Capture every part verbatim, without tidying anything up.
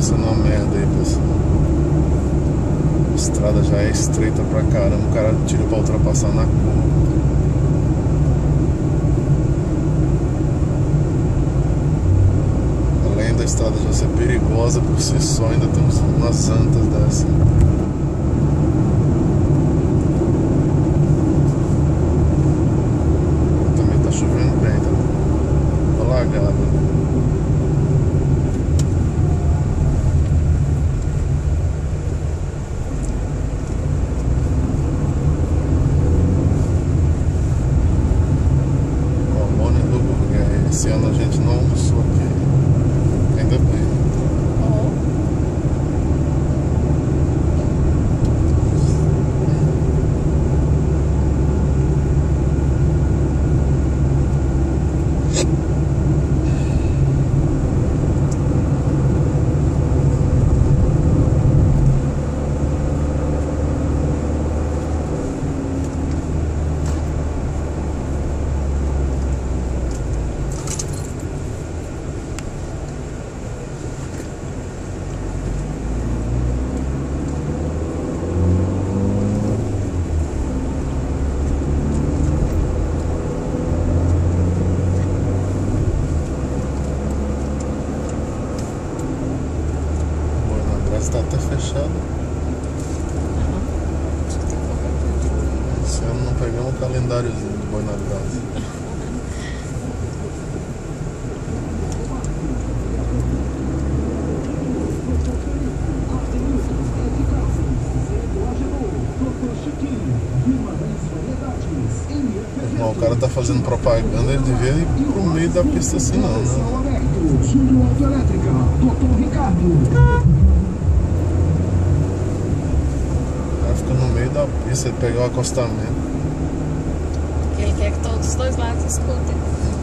acontecendo uma merda aí, pessoal. A estrada já é estreita pra caramba, o cara tira pra ultrapassar na curva. Além da estrada já ser perigosa por si só, ainda temos umas antas dessa. Também tá chovendo bem, tá alagado. Esse ano a gente não almoçou aqui. Ainda bem. Oh. Está até fechado. Uhum. Esse ano não pegamos o calendáriozinho do Boi Navidade. Bom, o cara tá fazendo propaganda, ele devia ir pro meio da pista assim não, né? Fica no meio da pista e pegar o acostamento. Porque ele quer que todos os dois lados escutem.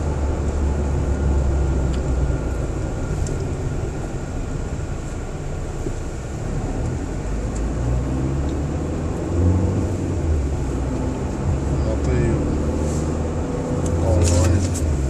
Nota aí o Colônia.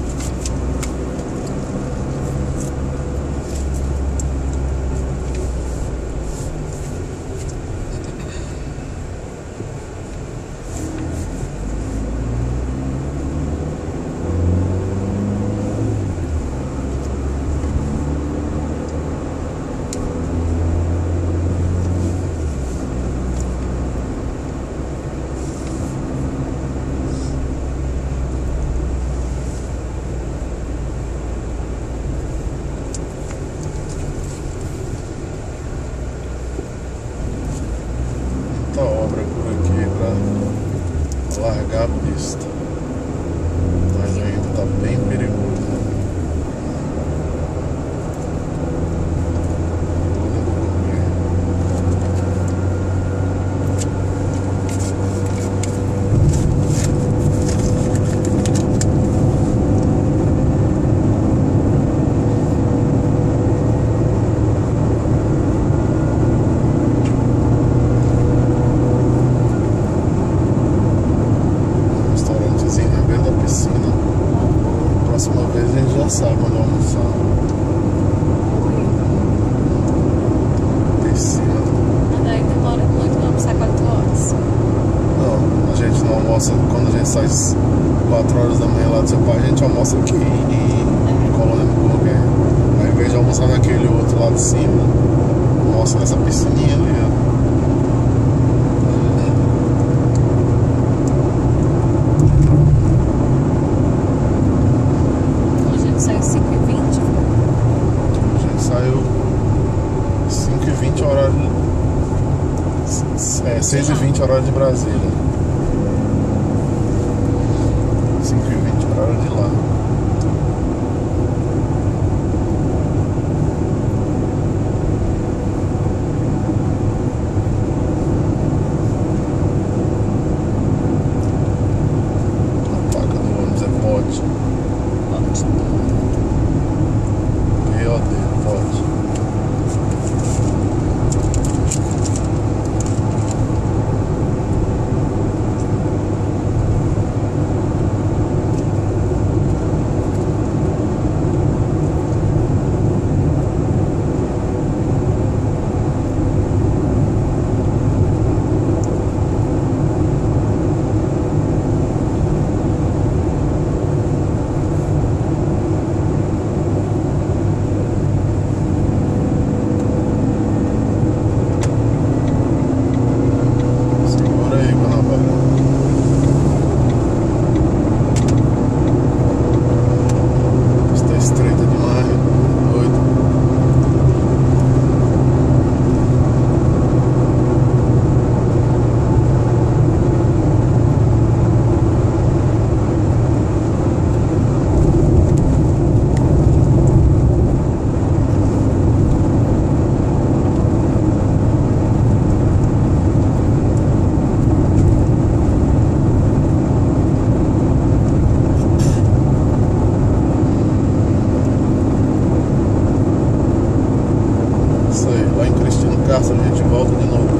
Obra por aqui para largar a pista, mas ainda está bem perigoso. Próxima vez a gente já sabe onde almoçar. Piscina. Mas daí demora muito, vamos almoçar quatro horas. Não, a gente não almoça quando a gente sai quatro horas da manhã lá do seu pai, a gente almoça aqui em Colônia Burger. Aí, ao invés de almoçar naquele outro lá de cima, almoça nessa piscininha ali, ó. Saiu cinco e vinte. A gente saiu cinco e vinte horário de... É, seis e vinte horário de Brasília. cinco e vinte horário de lá. A placa do ônibus é pote. P O D, pote. Castro, a gente volta de novo.